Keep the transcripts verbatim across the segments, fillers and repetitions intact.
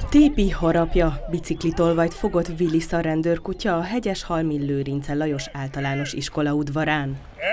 Tépi harapja, biciklitolvajt fogott Willis a rendőrkutya a Hegyeshalmi Lőrince Lajos Általános Iskola udvarán.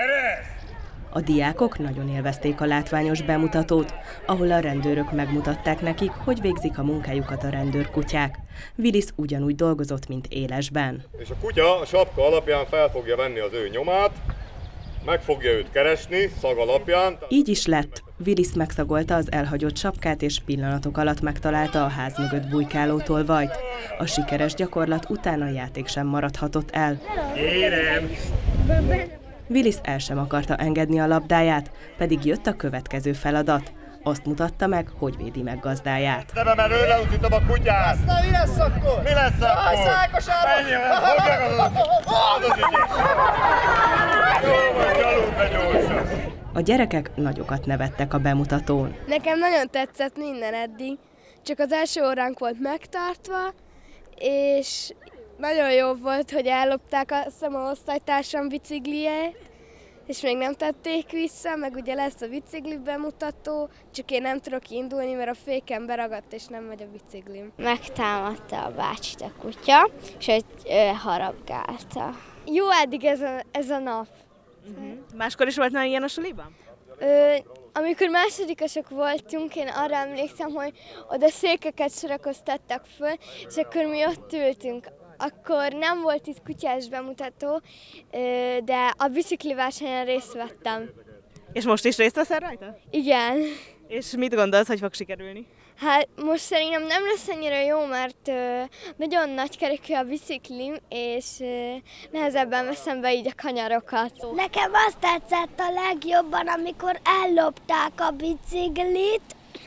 A diákok nagyon élvezték a látványos bemutatót, ahol a rendőrök megmutatták nekik, hogy végzik a munkájukat a rendőrkutyák. Willis ugyanúgy dolgozott, mint élesben. És a kutya a sapka alapján fel fogja venni az ő nyomát, meg fogja őt keresni szag alapján. Így is lett. Willis megszagolta az elhagyott sapkát, és pillanatok alatt megtalálta a ház mögött bujkáló tolvajt. A sikeres gyakorlat után a játék sem maradhatott el. Kérem! Willis el sem akarta engedni a labdáját, pedig jött a következő feladat. Azt mutatta meg, hogy védi meg gazdáját. Nem emelő, leúszítom a kutyát! Aztán mi lesz akkor? Mi lesz akkor? Aj, szájkosára! Menjél, fogják az az az ügyes! Jó, most gyalog be gyorsan! A gyerekek nagyokat nevettek a bemutatón. Nekem nagyon tetszett minden eddig, csak az első óránk volt megtartva, és nagyon jó volt, hogy ellopták a szema osztálytársam bicikliét, és még nem tették vissza, meg ugye lesz a bicikli bemutató, csak én nem tudok indulni, mert a féken beragadt, és nem megy a biciklim. Megtámadta a bácsit a kutya, és őt ö, harapgálta. Jó eddig ez a, ez a nap. Uh-huh. Máskor is volt már ilyen a suliban? Ö, amikor másodikosok voltunk, én arra emlékszem, hogy oda székeket sorakoztattak föl, és akkor mi ott ültünk. Akkor nem volt itt kutyás bemutató, de a bicikli versenyen részt vettem. És most is részt veszel rajta? Igen. És mit gondolsz, hogy fog sikerülni? Hát most szerintem nem lesz annyira jó, mert nagyon nagy kerekű a biciklim, és nehezebben veszem be így a kanyarokat. Nekem azt tetszett a legjobban, amikor ellopták a biciklit,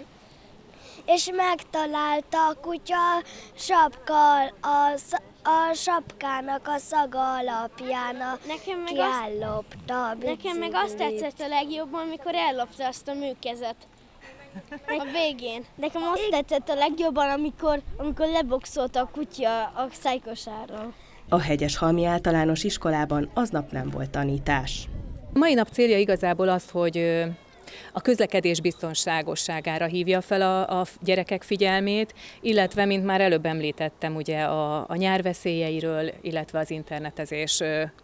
és megtalálta a kutya sapka, a, a sapkának a szaga alapján, a nekem meg kiellopta a biciklit. Nekem meg azt tetszett a legjobban, amikor ellopta azt a műkezet. A végén. Nekem azt tetszett a legjobban, amikor, amikor leboxolta a kutya a szájkosára. A Hegyeshalmi Általános Iskolában aznap nem volt tanítás. A mai nap célja igazából az, hogy a közlekedés biztonságosságára hívja fel a, a gyerekek figyelmét, illetve, mint már előbb említettem, ugye a, a nyárveszélyeiről, illetve az internetezés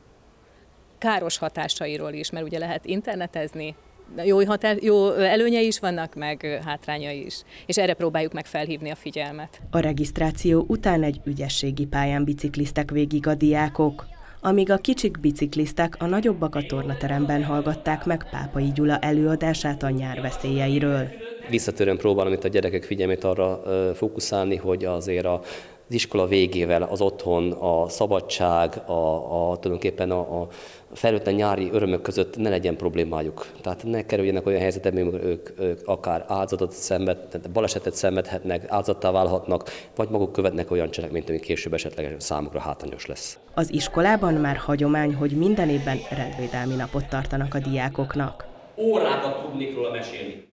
káros hatásairól is, mert ugye lehet internetezni, jó, hatás, jó előnyei is vannak, meg hátrányai is, és erre próbáljuk meg felhívni a figyelmet. A regisztráció után egy ügyességi pályán bicikliztek végig a diákok, amíg a kicsik bicikliztek, a nagyobbak a tornateremben hallgatták meg Pápai Gyula előadását a nyárveszélyeiről. Visszatérően próbálom itt a gyerekek figyelmét arra fókuszálni, hogy azért az iskola végével az otthon, a szabadság, a, a, tulajdonképpen a, a felnőtt nyári örömök között ne legyen problémájuk. Tehát ne kerüljenek olyan helyzetekbe, amikor ők, ők akár áldozatot szenved, balesetet szenvedhetnek, áldozattá válhatnak, vagy maguk követnek olyan cselekményt, ami később esetleg számukra hátrányos lesz. Az iskolában már hagyomány, hogy minden évben rendvédelmi napot tartanak a diákoknak. Órákat tudnék róla mesélni.